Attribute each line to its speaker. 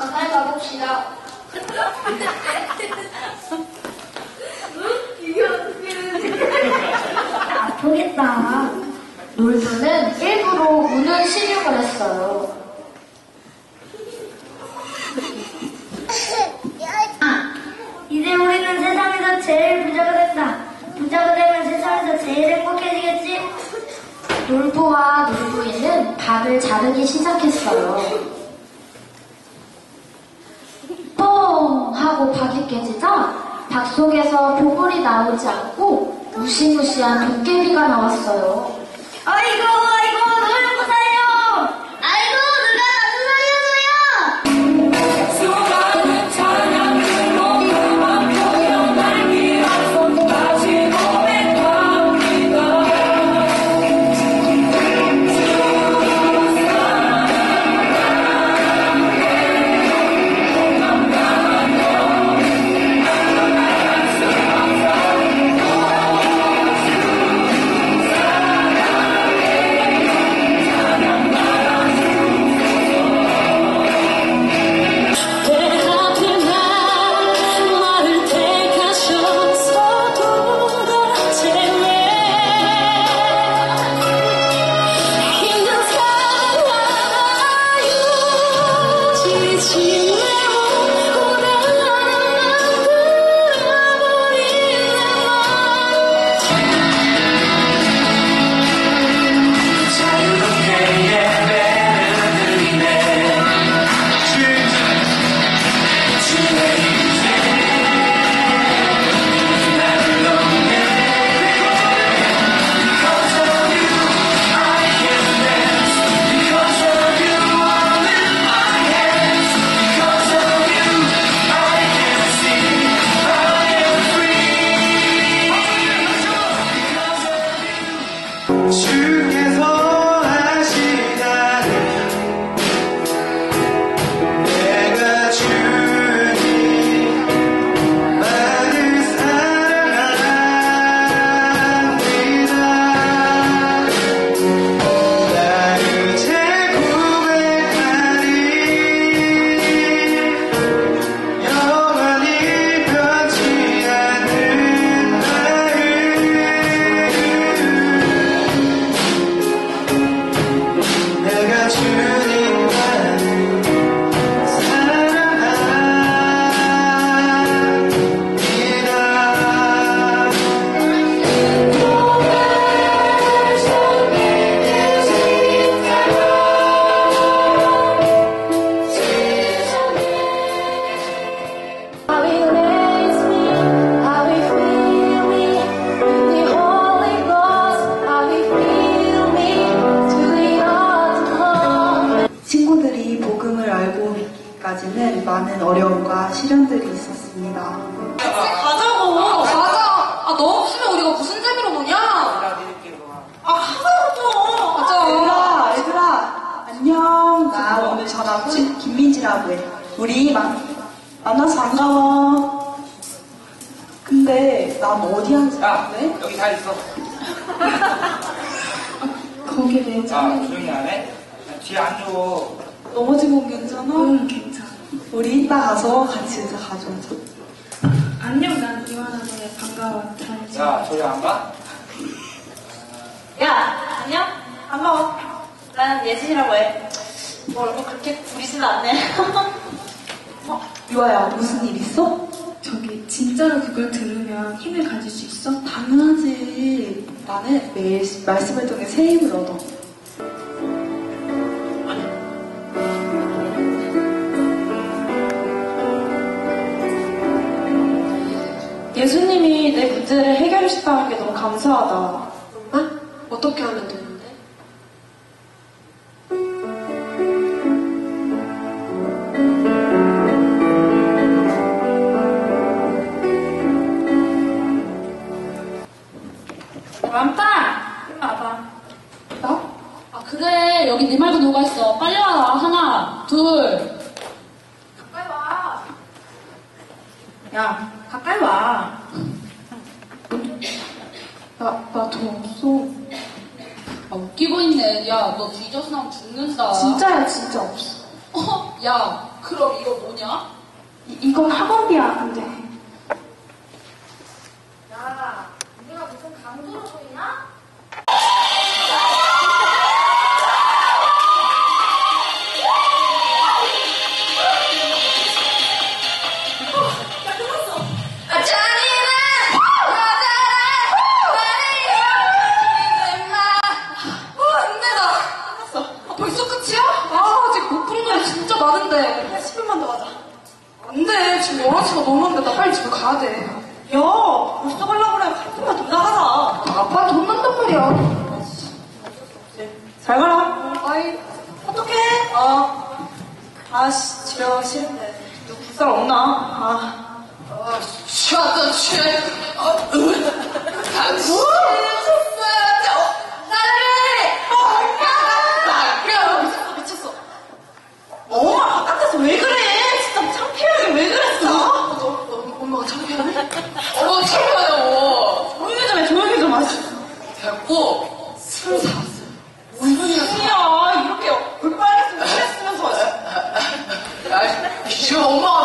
Speaker 1: 가까이 가봅시다.
Speaker 2: 이게 어떻게
Speaker 1: 아프겠다. 놀부는 일부러 우는 신용을 했어요.
Speaker 2: 이제 우리는 세상에서 제일 부자가 된다. 부자가 되면 세상에서 제일 행복해지겠지?
Speaker 1: 놀부와 놀부이는 밥을 자르기 시작했어요. 뻥 하고 박이 깨지자 박 속에서 보물이 나오지 않고 무시무시한 도깨비가 나왔어요.
Speaker 2: 아이고 누구 살려! 아이고 누가 나를 살려줘요!
Speaker 3: 수많은 찬양을 모두만 표현할 길 없어 다시 고백합니다.
Speaker 4: 까지는 많은 어려움과 시련들이 있었습니다.
Speaker 5: 가자고! 가자! 아, 너 없으면 우리가 무슨 재미로 노냐? 아, 하자고! 가자!
Speaker 4: 얘들아, 안녕. 나 오늘 전학 온 김민지라고 해. 우리 만나서 반가워. 근데 난 어디 앉을래?
Speaker 6: 여기 다 있어.
Speaker 4: 거기 내 자리.
Speaker 6: 조용히 안 해? 뒤에 앉아.
Speaker 4: 넘어진 건 괜찮아? 응, 괜찮아. 우리 이따 가서 같이 의자 가져오자.
Speaker 2: 안녕, 난 이완아네. 반가워. 잘 지내.
Speaker 6: 야, 저리 안 가?
Speaker 5: 야, 안녕? 반가워. 난 예진이라고 해. 뭐 얼굴 그렇게 부리진 않네.
Speaker 4: 유아야, 무슨 일 있어?
Speaker 2: 저기, 진짜로 그걸 들으면 힘을 가질 수 있어?
Speaker 4: 당연하지. 나는 매일 말씀을 통해 새 힘을 얻어.
Speaker 7: 예수님이 내 문제를 해결해주셨다는 게 너무 감사하다.
Speaker 1: 어? 어떻게 하면 되는데?
Speaker 5: 완빵! 일로 와봐. 나? 아, 그래. 여기 네 말고 누가 있어. 빨리 와라. 하나, 둘. 가까이 와. 야, 가까이 와.
Speaker 4: 나 돈 없어.
Speaker 5: 아, 웃기고 있네. 야, 너 뒤져서 나면 죽는다.
Speaker 4: 진짜야, 진짜 없어.
Speaker 5: 야, 그럼 이거 뭐냐?
Speaker 7: 이건 학원비야, 근데.
Speaker 1: 야, 우리가 무슨 강도로 보이나?
Speaker 4: 벌써 끝이야? 아, 아직 못 푸는 노래 진짜 많은데. 10분만 더 하자. 안 돼. 지금 11시가 넘었는데 나 빨리 집에 가야 돼. 야, 벌써 가려고 그래. 한 분만 더 나가자.
Speaker 1: 아빠 돈 난단 말이야.
Speaker 4: 잘 가라. 아이, 어떡해? 아씨, 집에 싫은데. 누구 볼 사람 없나?
Speaker 3: 쉬었던 취해. 당신
Speaker 4: 미쳤어. 엄마, 바깥에서 왜 그래? 진짜 창피하게 왜 그랬어? 엄마가 창피하네?
Speaker 3: 어머 참아요.
Speaker 4: 조용히 좀 하시.
Speaker 3: 됐고 술 사왔어요.
Speaker 4: 이야, 이렇게 얼빨겠으면 그랬으면서.
Speaker 3: 야, 이거 엄마가